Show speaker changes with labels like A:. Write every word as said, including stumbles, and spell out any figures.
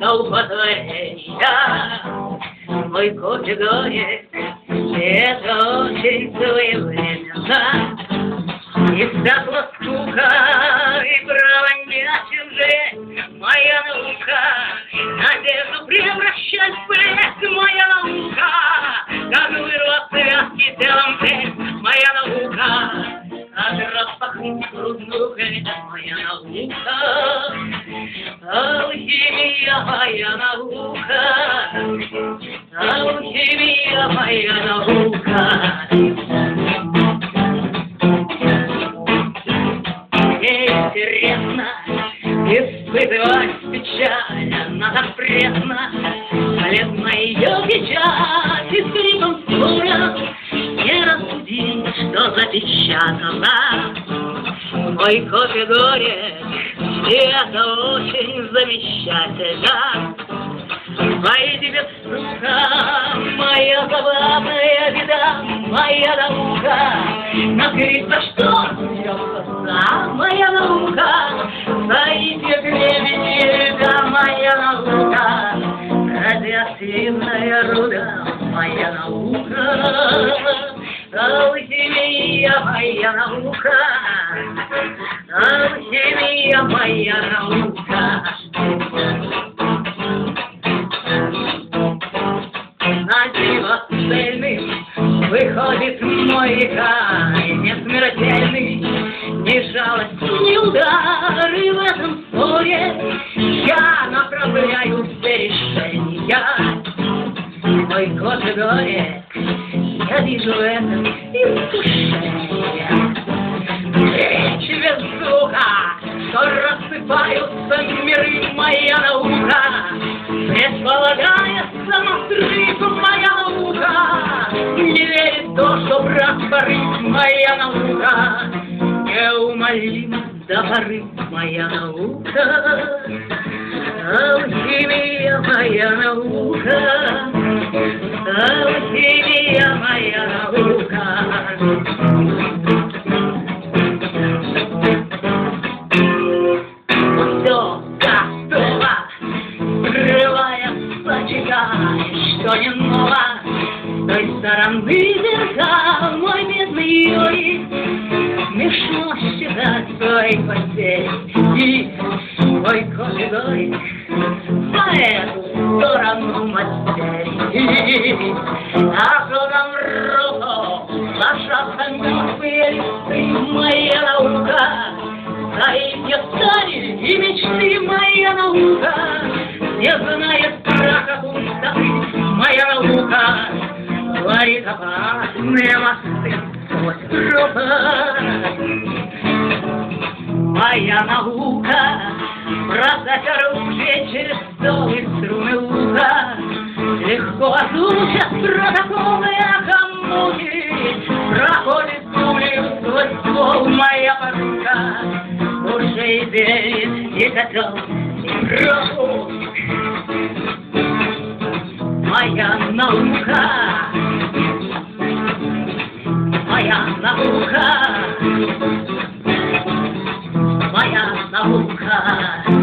A: столпотворения. Мой категорик, это очень своевременно. И стакла скука, и право нечем жить, моя наука. Надежду превращать в блеск, моя наука. Как вырвать связки телом здесь, моя наука. Как распахнуть грудную грудь, моя наука. Алхимия моя наука. Алхимия моя наука. Интересно испытывать печаль, она запретна, полезна ее печать, и скрипом струя не рассудим, что запечатано. Мой кофе-горек, и это очень замечательно. Моя тебе сука, моя забавная беда, моя наука. Накрыться, что смеется, моя наука. Стоите времени, да, моя наука. Радиоактивная руда, моя наука. Алхимия моя наука. Алхимия моя наука. Цельным выходит мой века, не смертельный, ни жалость, ни удары в этом споре. Я направляю все решения. Мой кофе-горек, я вижу это искушение. Речь без звука, что рассыпаются миры, моя наука. Предполагая самострып, моя наука. Не верит в то, что брак порыв, моя наука. Неумолимо до поры, моя наука. Алхимия моя наука. Алхимия моя наука. Все готово, скрывая что не ново, с той стороны зеркал, мой бедный Юрий. Смешно считать свой постель и мой кофе-горик по эту сторону матери. А что там руку ложатся мертвые листы, моя наука. Стоите стали и мечты, моя наука. Не знает страха пустоты, моя наука. Творит опасные мосты сквозь пропасть. Моя наука. Бросать оружие через стол и струны лука. Легко озвучат протоколы Акамуки. Проходит пулю сквозь ствол моя порука. Уже и верит, и готов, и пропуск. Моя наука. Моя наука. Моя наука.